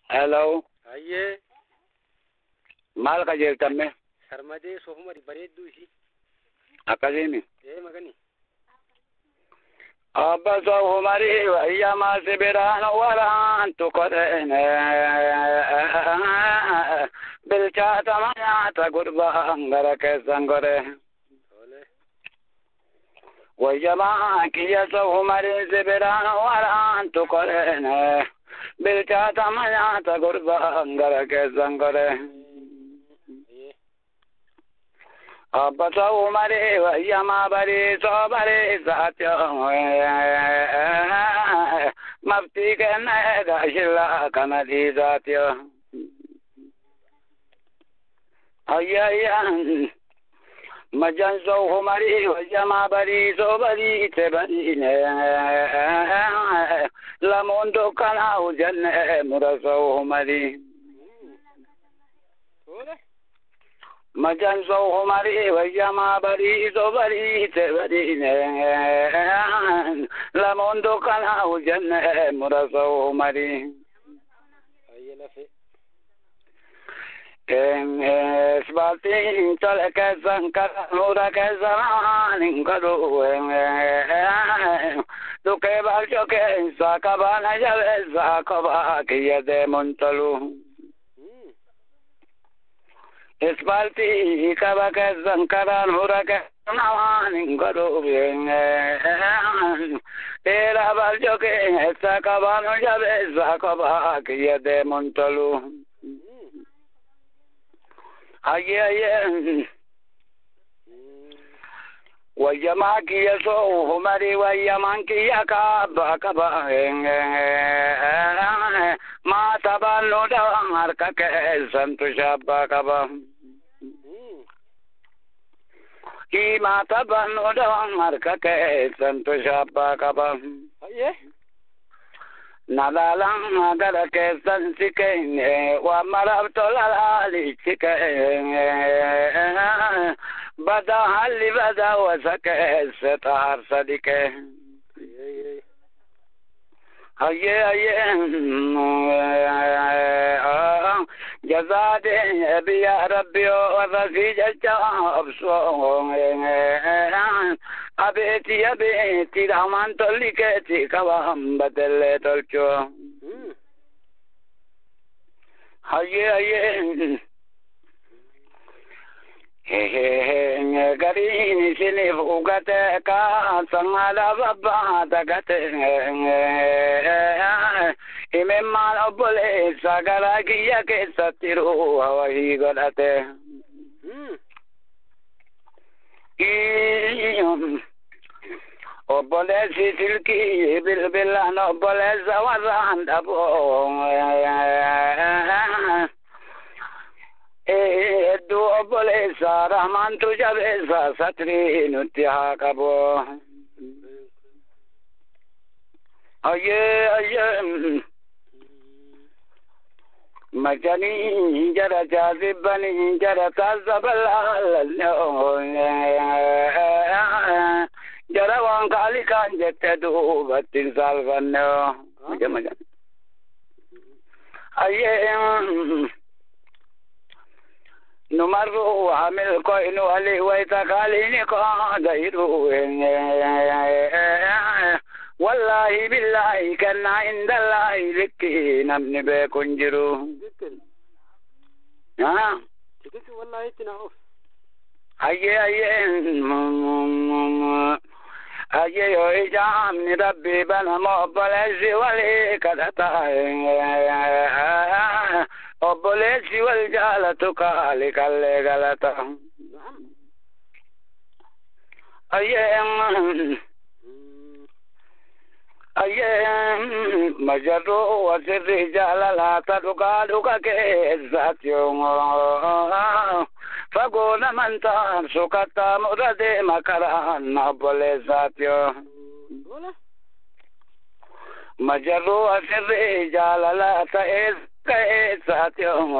Hello. Ayyee Maal qajeeltamme? sarmadee soofumari bareedduu ishii. Akkasiini. Magani. Abba soofumari wayyamaa sibiraan waraantu kodheene. Bilchaatama nyaata gurbaan gara keessan godhe. Wayyamaa kiyya soofumari sibiraan waraantu kodheene. Bilchaatama nyaata gurbaan gara keessan godhe. Abba soofumari wayyamaa bariisoo bariisaatyo. Maftii kenneedha shillaa kana dhiisaatyo. Ayyaayyan majan soofumari wayyamaa bariisoo bariise bariine. Lamuun dukkanaa jenne mura soofumari. Majan soofumari wayyamaa bariisoo bariise bariine. Lamuun dukkanaa jenne mura soofumari. Sbaltiin tole keessan kanuura keessan hin godhu. Dukkee balcho keessa kabaana jabeessa kophaa kiyya deemuun tolu. Sbaltii kaba keessan kanuura keessan hin godhu. Dheeraa balcho keessa kabaana jabeessa kophaa kiyya deemuun tolu. Ayyaayyan wayyamaa kiyya soofumari wayyamaan kiyya kaabba qaba. Maata bannuudha harka keessantu shabbaa qaba. Maata bannuudha harka keessantu shabbaa qaba. Nalalang gara keessan si keenya waan maraaf tolalaali si keenya. Bada halli bada wasa keessa taarsa dike. Ayyee jazaade biya rabbiyo warra si jecha obsoo. Abeeti rahman tolli keeti kabaan badelle tolcho. Ayyee gariin isiniif ugate kaasan ala babbaa dagate. Imimmaan obboleessa gara kiyya keessatti ruuha wahii godhate. Obboleessi silkii bilbilaan obboleessa warraan dhaboo. Hedduu obboleessa rahmaantu jabeessa satrii nutti haa qabu. Ayyee majanii jara jaazibanii jara taasibalaaloo. Jara waan kaalikaan jette duubattiin saalfannoo. Ayyee numarru hamil koinu ali waita kalini ko dairu. Wallahi billahi kanna indallahi likki namni beekun jiru. Wallahi tina'u. Ayyee yoo ijaamni rabbi banama obboleessi walii kadhata. Obboleessi wal jaalatu kaali kallee galata. Ayyee majarruu wasirri jaalalaata dhugaa keessatti fagoo namantaan sukattaa mura deema karaan obboleessaati. Majarruu wasirri jaalalaata keessatti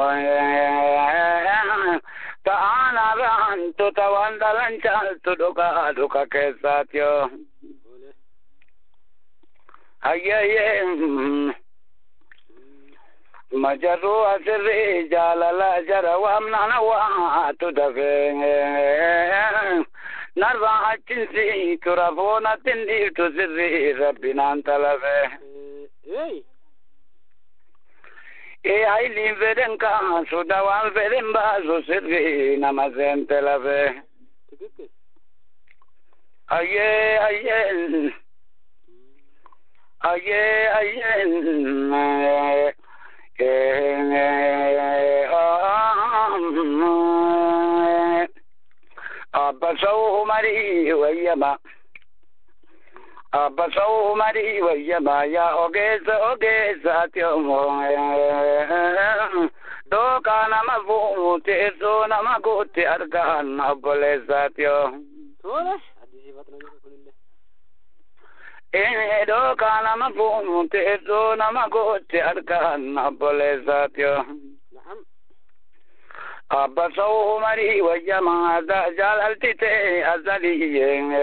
ta'aanarraan tuta waan dhalan caaltu dhugaa keessatti. Ayyee majarru asirri jalala jara wamnana wa tudafe narra achinsi turafona tindi tu sirri rabbinan talafe ai li veden ka sudawan veden bazu sirri namazen talafe aye أبصوه مري ويما أبصوه مري ويما يا أوجيز أتيوم دو كان مفهوم تيسو نما قلت أركان أبوليز أتيوم دو كان مفهوم تيسو نما قلت أركان أبوليز أتيوم أبصوه مري ويما جلالتي أزلي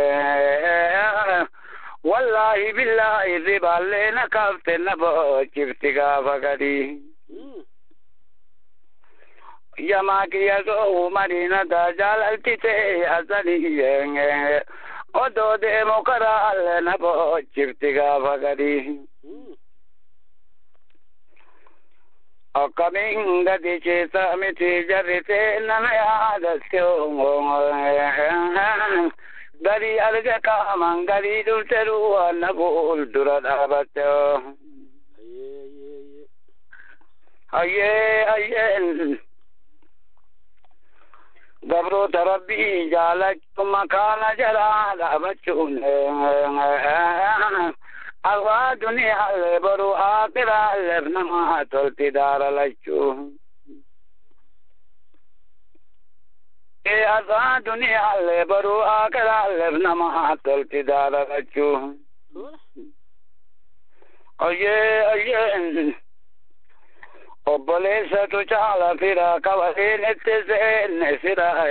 والله بالله زبالنا كفت نبو كفتك فقدي يما كيزو مرينا جلالتي أزلي ودو دي مقرال نبو كفتك فقدي أكمين غدي شيء متي جريتي نما يادسيو غدي ألجك من غدي دلترو نقول درد أبتو أيه دبرو تربي جالك مكان جلال أبتون أغوى دنيا البرو آخر الابنما تلتدار لجو أغوى دنيا البرو آخر الابنما تلتدار لجو أيه أبولي ستوشال فيرا كوالين اتسين فيرا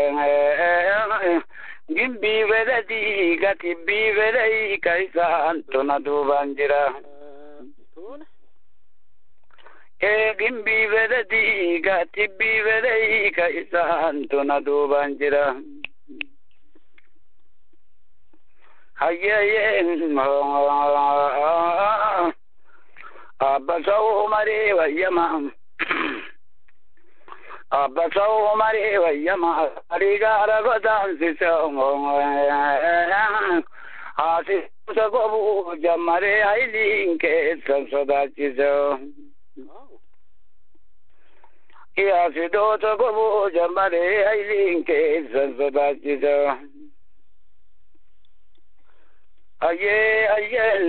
Gimbi vedati gati bi vedai kaisa antona du banjira gimbi vedati gati bi vedai kaisa antona du banjira hayyen abasau mari wayama أبصوا مري ويما رجال بدان سيسون هاسي سقبو جمري عيلين كيسن صداتيزو يا سيدو سقبو جمري عيلين كيسن صداتيزو أيه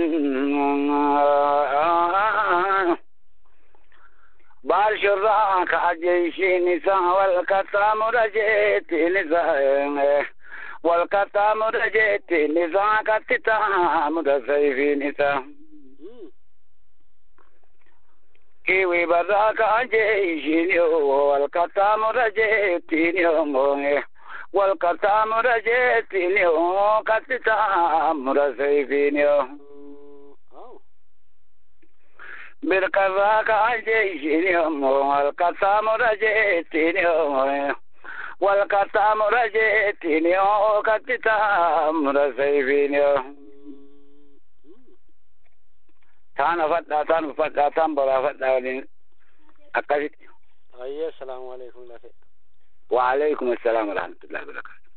بالشراك عجيشي نساء والكتام رجيت نساء والكتام رجيت نساء كتام رسيفي نساء كيوي براك عجيشي والكتام رجيت نيوم والكتام رجيت نيوم كتام رسيفي نيوم بالكذاك عجيشنيهم والكتام رجيتنيهم والكتام رجيتنيهم كتام رسيفينيهم تانا فتا تنبرا فتا ولين أكاديك أيه السلام عليكم. وعليكم السلام ورحمة الله وبركاته.